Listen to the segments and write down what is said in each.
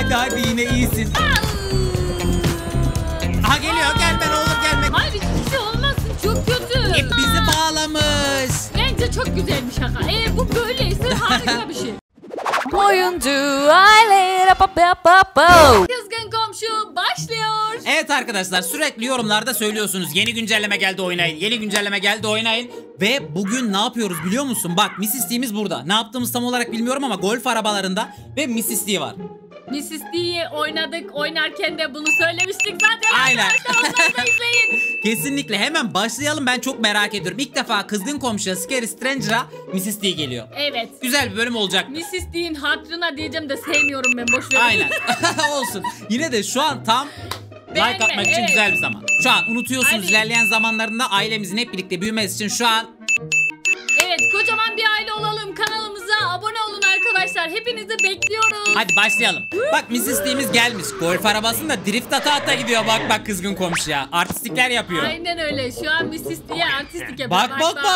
Hadi yine iyisin. Aha geliyor, gelme ne olur gelme. Hayır hiçbir şey olmazsın, çok kötü. İp bizi bağlamış. Bence çok güzel bir şaka. Eğer bu böyleyse harika bir şey. Oyuncu aile. Kızgın komşu başlıyor. Evet arkadaşlar, sürekli yorumlarda söylüyorsunuz yeni güncelleme geldi oynayın, yeni güncelleme geldi oynayın. Ve bugün ne yapıyoruz biliyor musun? Bak Mrs. D'miz burada. Ne yaptığımız tam olarak bilmiyorum ama golf arabalarında ve Mrs. D var. Mrs. D'yi oynadık, oynarken de bunu söylemiştik zaten. Aynen. Arkadaşlar onları da izleyin. Kesinlikle hemen başlayalım, ben çok merak ediyorum. İlk defa Kızgın Komşu'ya Scary Stranger'a Mrs. D geliyor. Evet. Güzel bir bölüm olacak. Mrs. D'nin hatırına diyeceğim de sevmiyorum ben, boş ver. Aynen. Olsun. Yine de şu an tam like atmak için güzel bir zaman. Şu an unutuyorsunuz, Aynen. ilerleyen zamanlarında ailemizin hep birlikte büyümesi için şu an. Evet, kocaman bir aile olalım. Kanalımıza abone olun arkadaşlar. Hepinizi bekliyoruz. Hadi başlayalım. Bak Mrs. D'miz gelmiş. Golf arabasında drift ata gidiyor. Bak Kızgın Komşu'ya. Artistikler yapıyor. Aynen öyle. Şu an Mrs. D'ye artistik yapıyor. Bak.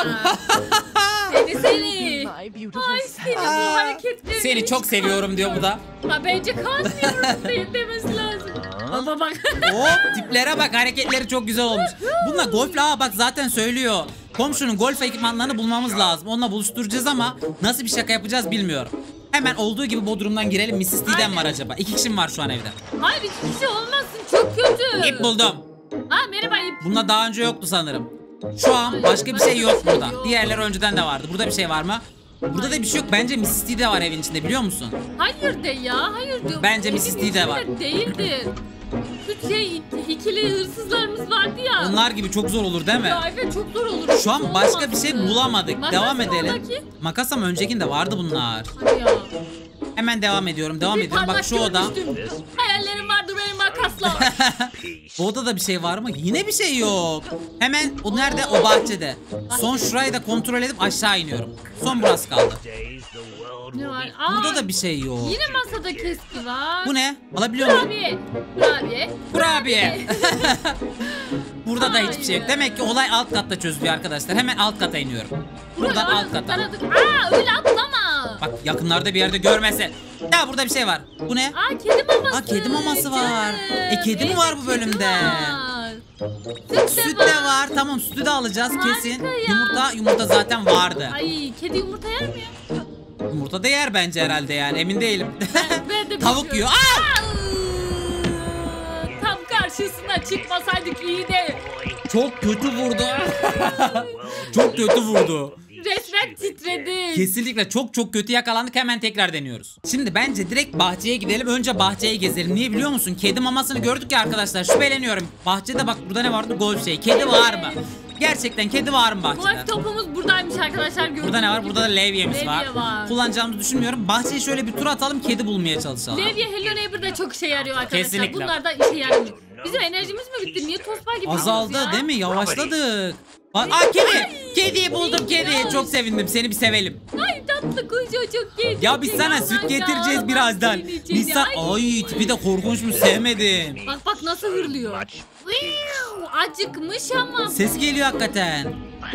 Seni. Ay seni bu hareketleri. Seni çok seviyorum diyor bu da. Ha, bence kanmıyorum değil demesi lazım. Baba bak. Hop, tiplere bak, hareketleri çok güzel olmuş. Bununla golfle bak zaten söylüyor. Komşunun golf ekipmanlarını bulmamız lazım. Onunla buluşturacağız ama nasıl bir şaka yapacağız bilmiyorum. Hemen olduğu gibi Bodrum'dan girelim. Mrs. D'den var acaba. 2 kişim var şu an evde. Hayır hiçbir şey olmasın, çok kötü. İp buldum. Ha merhaba ip. Bunda daha önce yoktu sanırım. Şu an başka bir şey yok burada. Diğerleri önceden de vardı. Burada bir şey var mı? Burada da bir şey yok. Bence Mrs. D de var evin içinde, biliyor musun? Hayır de ya, hayır de. Bence Evin Mrs. D de var. içinde değildir. Şu ikili hırsızlarımız vardı ya. Onlar gibi çok zor olur değil mi? Ya evet, çok zor olur. Şu an başka bir şey bulamadık. Makas Devam mı edelim. oradaki? Makas ama öncekinde vardı bunlar. Hadi ya. Hemen devam ediyorum. Bir Bak parmak şu oda. görmüştüm. Hayallerim vardı benim makasla. Bu odada bir şey var mı? Yine bir şey yok. Hemen o nerede? O bahçede. Son şurayı da kontrol edip aşağı iniyorum. Son burası kaldı. Ne var? Burada da bir şey yok. Yine masada keski var. Bu ne? Alabiliyor muyum? Kurabiye. Kurabiye. Burada da hiçbir şey yok. Demek ki olay alt katta çözülüyor arkadaşlar. Hemen alt kata iniyorum. Buradan alt kata. Öyle atlama. Bak yakınlarda bir yerde görmese. Ya burada bir şey var. Bu ne? Kedi maması. Kedi maması var. Kedi mi var bu bölümde? Süt var. de var. Tamam, sütü de alacağız kesin. Harika ya. Yumurta zaten vardı. Ay, kedi yumurta yer mi ya? Yumurta da yer bence herhalde, yani emin değilim. Ben de Tavuk yiyor. Tam karşısına çıkmasaydık iyiydi. Çok kötü vurdu. Çok kötü vurdu. Resmen titredi. Kesinlikle çok kötü yakalandık. Hemen tekrar deniyoruz. Şimdi bence direkt bahçeye gidelim. Önce bahçeyi gezelim. Niye biliyor musun? Kedi mamasını gördük ya arkadaşlar. Şüpheleniyorum. Bahçede bak, burada ne vardı? Golf şey. Kedi var mı? Gerçekten kedi var mı bahçede? Golf topumuz buradaymış arkadaşlar. Burada ne var? Burada da levyemiz Levye var. Kullanacağımızı düşünmüyorum. Bahçeyi şöyle bir tur atalım, kedi bulmaya çalışalım. Levye Hello Neighbor'da çok işe yarıyor arkadaşlar. Kesinlikle. Bunlar da işe yarıyor. Bizim enerjimiz mi bitti? Niye tospa gibi Azaldı ya? değil mi? Yavaşladık. Kedi! Kediyi buldum, kedi. Çok sevindim. Seni bir sevelim. Ay tatlı kuzu çok kedi. Ya biz sana süt getireceğiz birazdan. Biz sana... Ay tipi de korkunçmuş, sevmedim. Bak nasıl hırlıyor. Acıkmış ama. Ses geliyor hakikaten.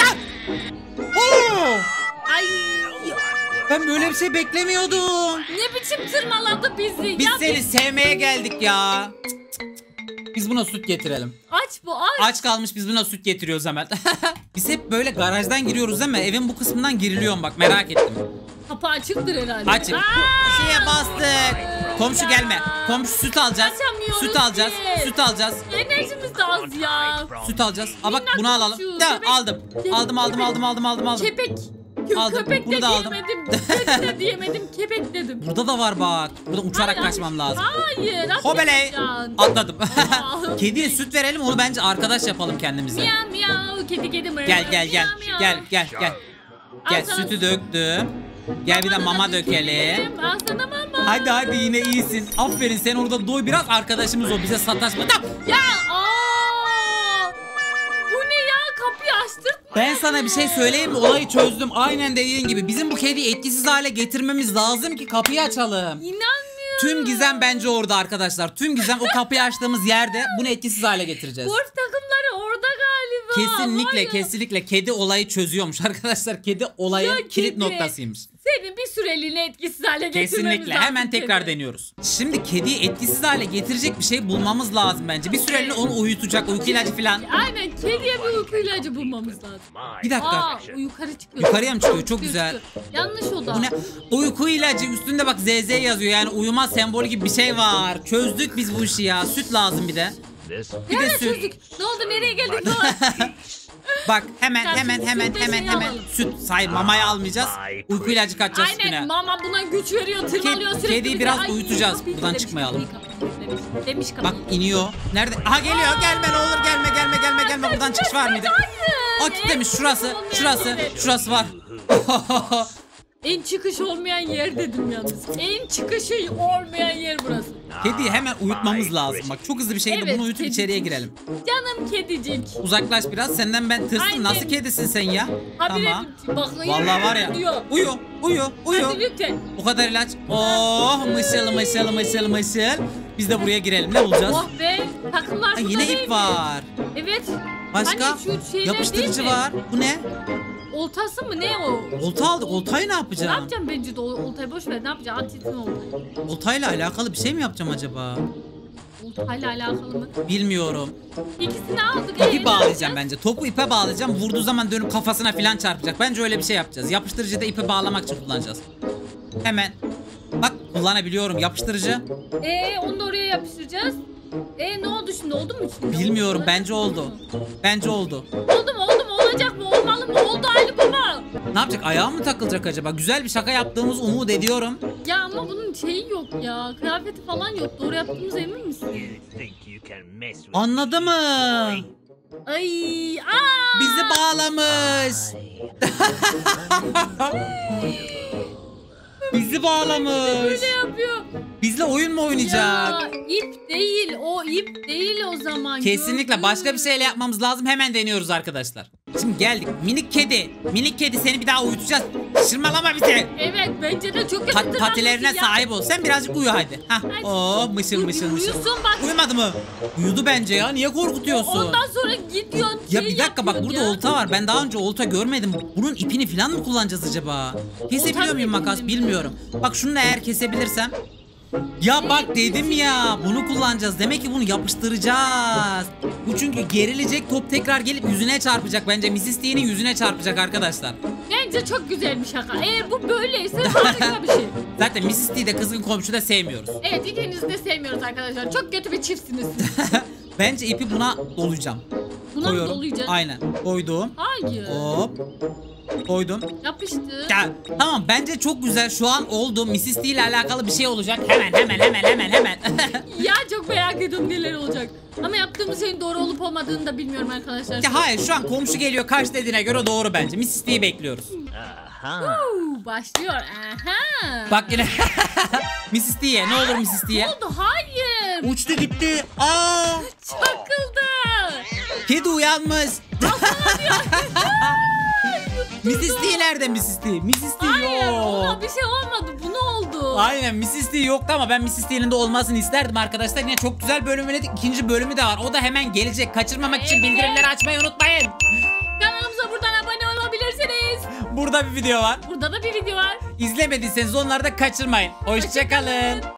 Ay. Ben böyle bir şey beklemiyordum. Ne biçim tırmaladı bizi. Biz ya seni sevmeye geldik ya. Biz buna süt getirelim. Aç bu aç. Aç kalmış, biz buna süt getiriyoruz hemen. Biz hep böyle garajdan giriyoruz değil mi? Evin bu kısmından giriliyorum, bak merak ettim. Kapı açıktır herhalde. Açık. Şeye bastık. Komşu gelme. Komşu süt alacağız. Açamıyoruz Süt alacağız. ki. Süt alacağız. Enerjimiz de az ya. Süt alacağız. Bak Minnak bunu alalım. komşu, Ya bebek. aldım. Aldım. Kepek. Aldım, Köpek bunu de da aldım. diyemedim. Köpek de diyemedim. Kepek dedim. Burada da var bak. Burada uçarak Hayır, kaçmam lazım. Hayır. Hobeley. atlayacaksın. Atladım. Aa. Kediye süt verelim, onu bence arkadaş yapalım kendimize. Miyav miyav. Kedi mırmır. Gel. Miyav, miyav. Gel. Gel, Al sana sütü döktüm. Gel bir de mama dökelim. Al sana mama. Hadi yine iyisin. Aferin, sen orada doy biraz, arkadaşımız o, bize sataşma. Tamam. Ya bu ne ya, kapıyı açtırtma. Ben sana bir şey söyleyeyim mi? Olayı çözdüm. Aynen dediğin gibi. Bizim bu kediyi etkisiz hale getirmemiz lazım ki kapıyı açalım. İnanmıyorum. Tüm gizem bence orada arkadaşlar. Tüm gizem o kapıyı açtığımız yerde, bunu etkisiz hale getireceğiz. Golf takımları orada galiba. Kesinlikle Var ya. kesinlikle kedi olayı çözüyormuş arkadaşlar. Kedi olayın Ya kilit kedi. noktasıymış. Seni bir süreliğine etkisiz hale getirmemiz Kesinlikle. lazım. Hemen tekrar kedi. deniyoruz. Şimdi kediyi etkisiz hale getirecek bir şey bulmamız lazım bence. Bir süreliğine onu uyutacak, uyku ilacı falan. Aynen, kediye bir uyku ilacı bulmamız lazım. Bir dakika. Aa, o yukarı çıkıyor. Yukarıya mı çıkıyor? Çok güzel. Yanlış oda. Bu ne? Uyku ilacı, üstünde bak ZZ yazıyor, yani uyuma sembolü gibi bir şey var. Çözdük biz bu işi ya. Süt lazım bir de. Bir de Nerede süt. çözdük? Ne oldu, nereye geldik Doğan? Bak hemen Sen hemen şimdi hemen süt de hemen şey hemen alalım. süt. Hayır, mamayı almayacağız. Uyku ilacı kaçacağız Aynen, üstüne. mama buna güç veriyor, tırmalıyor sürekli. kediyi bize. biraz Ay, uyutacağız. kapıyı Buradan demiş, çıkmayalım. Demiş Bak kapıyı. iniyor. Nerede? Aha geliyor. Gelme ne olur, gelme. Buradan çıkış var mıydı? O kilitlemiş. Şurası. Şurası var. En çıkış olmayan yer dedim yalnız. En çıkışı olmayan yer burası. Kediyi hemen uyutmamız lazım. Bak çok hızlı bir şekilde Evet, bunu uyutup kedicik. içeriye girelim. Canım kedicik. Uzaklaş biraz. Senden ben tırsın. Aynen. Nasıl kedisin sen ya? Habire Tamam. bak, Vallahi var ya. diyor. Uyu. Hadi lütfen. O kadar ilaç. Oh mışıl. Biz de buraya girelim. Ne bulacağız? Oh be, takımlar Ay, burada yine değil ip mi? var. Evet. Başka? Hani şu şeyler Yapıştırıcı değil mi? var. Bu ne? Oltası mı ne o? Olta aldık. Oltayı ne Ne yapacağım? yapacağım oltayı oltayı boş ver, ne yapacağım? At itin oltayı. Oltayla alakalı bir şey mi yapacağım acaba? Oltayla alakalı mı? Bilmiyorum. İkisini aldık. İpi bağlayacağım bence. Topu ipe bağlayacağım. Vurduğu zaman dönüp kafasına falan çarpacak. Bence öyle bir şey yapacağız. Yapıştırıcı da ipe bağlamak için kullanacağız. Hemen. Bak kullanabiliyorum yapıştırıcı. Onu da oraya yapıştıracağız. Ne oldu şimdi? Oldu mu şimdi? Bilmiyorum. Oldu. Bence oldu. Bence oldu. Oldu mu? Olacak mı? Olmalı mı? Oldu Ali baba. Ne yapacak? Ayağı mı takılacak acaba? Güzel bir şaka yaptığımız umut ediyorum. Ya ama bunun şeyi yok ya. Kıyafeti falan yok. Doğru yaptığımız emin misin? Anladı mı? Ay, Bizi bağlamış. Bizi bağlamış. böyle yapıyor. Bizle oyun mu oynayacak? Ya ip değil. O ip değil o zaman. Kesinlikle Gördün başka mü? bir şeyle yapmamız lazım. Hemen deniyoruz arkadaşlar. Şimdi geldik. Minik kedi. Minik kedi, seni bir daha uyutacağız. Şırmalama bizi. Evet, bence de çok kötü. Patilerine tırnaklı ya. sahip ol. Sen birazcık uyu hadi. Hah. Ay, Oo mışıl. Uyusun bak. Uyumadı mı? Uyudu bence ya. Niye korkutuyorsun? Ondan sonra gidiyorsun. Ya bir dakika bak, burada ya. olta var. Ben daha önce olta görmedim. Bunun ipini falan mı kullanacağız acaba? Kesebiliyor muyum makas? ipini mi? Bilmiyorum. Bak şunu da eğer kesebilirsem. Ya bak dedim ya, bunu kullanacağız. Demek ki bunu yapıştıracağız. Bu çünkü gerilecek, top tekrar gelip yüzüne çarpacak bence. Mrs. T'nin yüzüne çarpacak arkadaşlar. Bence çok güzel bir şaka. Eğer bu böyleyse harika bir şey. Zaten Mrs. T'yi de kızgın komşu da sevmiyoruz. Evet, ikinizi de sevmiyoruz arkadaşlar. Çok kötü bir çiftsiniz. Bence ipi buna dolayacağım. Buna mı Koyuyorum. dolayacaksın? Aynen. Koydum. Hayır. Hop. Koydum. Yapıştı. Ya tamam, bence çok güzel, şu an oldu. Mrs. T ile alakalı bir şey olacak. Hemen. Ya çok merak ediyorum neler olacak. Ama yaptığımız şeyin doğru olup olmadığını da bilmiyorum arkadaşlar. Ya hayır, şu an komşu geliyor, kaç dediğine göre doğru bence. Mrs. T'yi bekliyoruz. Başlıyor. Aha. Bak yine. Mrs. T'ye ne olur, Mrs. T'ye. Ne oldu? Hayır. Uçtu gitti. Aa! Çakıldı. Kedi uyanmış. Mrs. T nerede, Mrs. T? Mrs. T Hayır. yok. Ona bir şey olmadı. Bu ne oldu? Aynen, Mrs. T yoktu ama ben Mrs. T'nin de olmasını isterdim arkadaşlar. Yine çok güzel bölüm oynadık. İkinci bölümü de var. O da hemen gelecek. Kaçırmamak için Evet. bildirimleri açmayı unutmayın. Kanalımıza buradan abone olabilirsiniz. Burada bir video var. Burada da bir video var. İzlemediyseniz onları da kaçırmayın. Hoşçakalın.